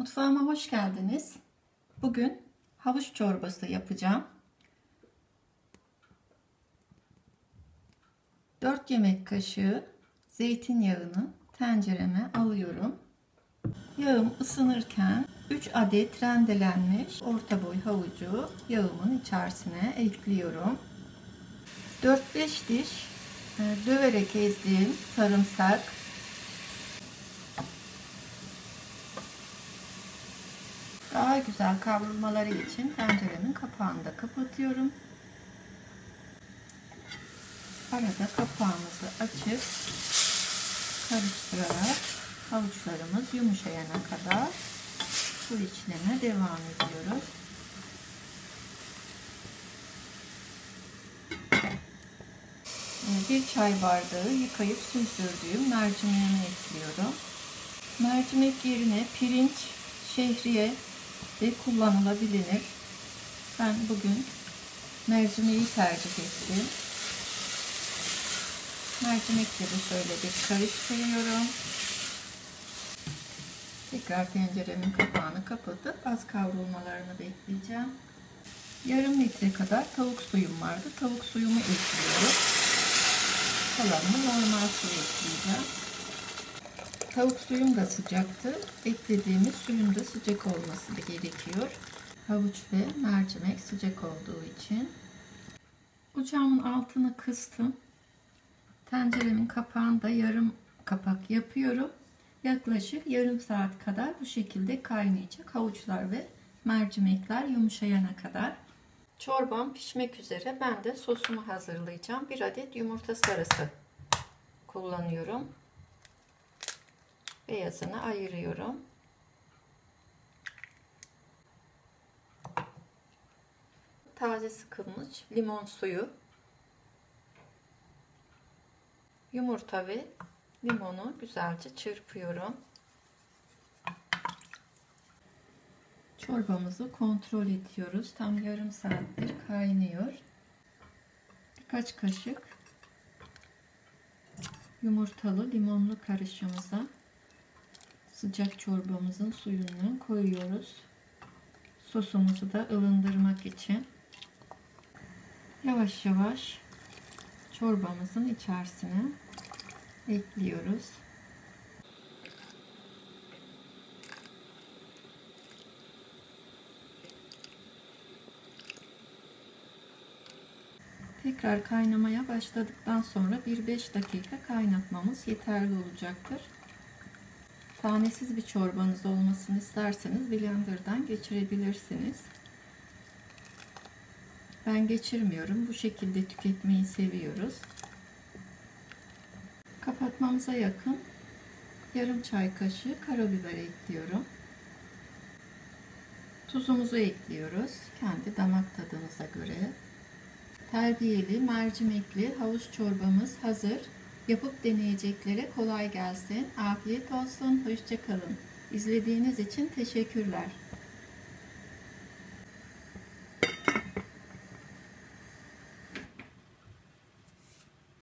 Mutfağıma hoş geldiniz. Bugün havuç çorbası yapacağım. 4 yemek kaşığı zeytinyağını tencereme alıyorum. Yağım ısınırken 3 adet rendelenmiş orta boy havucu yağımın içerisine ekliyorum. 4-5 diş döverek ezdiğim sarımsak, daha güzel kavrulmaları için tenceremin kapağını da kapatıyorum. Arada kapağımızı açıp karıştırarak havuçlarımız yumuşayana kadar bu işleme devam ediyoruz. Bir çay bardağı yıkayıp süzdürdüğüm mercimeğimi ekliyorum. Mercimek yerine pirinç, şehriye de kullanılabilir. Ben bugün mercimeği tercih ettim. Mercimekleri şöyle bir karıştırıyorum. Tekrar tenceremin kapağını kapatıp az kavrulmalarını bekleyeceğim. Yarım litre kadar tavuk suyum vardı. Tavuk suyumu ekliyorum. Kalanını normal su ekleyeceğim. Tavuk suyum da sıcaktı. Eklediğimiz suyun da sıcak olması gerekiyor. Havuç ve mercimek sıcak olduğu için. Ocağımın altını kıstım. Tenceremin kapağını da yarım kapak yapıyorum. Yaklaşık yarım saat kadar bu şekilde kaynayacak havuçlar ve mercimekler yumuşayana kadar. Çorbam pişmek üzere. Ben de sosumu hazırlayacağım. 1 adet yumurta sarısı kullanıyorum. Beyazını ayırıyorum. Taze sıkılmış limon suyu, yumurta ve limonu güzelce çırpıyorum. Çorbamızı kontrol ediyoruz. Tam yarım saattir kaynıyor. Birkaç kaşık yumurtalı limonlu karışımıza sıcak çorbamızın suyunu koyuyoruz. Sosumuzu da ılındırmak için yavaş yavaş çorbamızın içerisine ekliyoruz. Tekrar kaynamaya başladıktan sonra 1-5 dakika kaynatmamız yeterli olacaktır. Tanesiz bir çorbanız olmasını isterseniz blenderdan geçirebilirsiniz. Ben geçirmiyorum. Bu şekilde tüketmeyi seviyoruz. Kapatmamıza yakın yarım çay kaşığı karabiber ekliyorum. Tuzumuzu ekliyoruz. Kendi damak tadınıza göre. Terbiyeli, mercimekli havuç çorbamız hazır. Yapıp deneyeceklere kolay gelsin. Afiyet olsun. Hoşça kalın. İzlediğiniz için teşekkürler.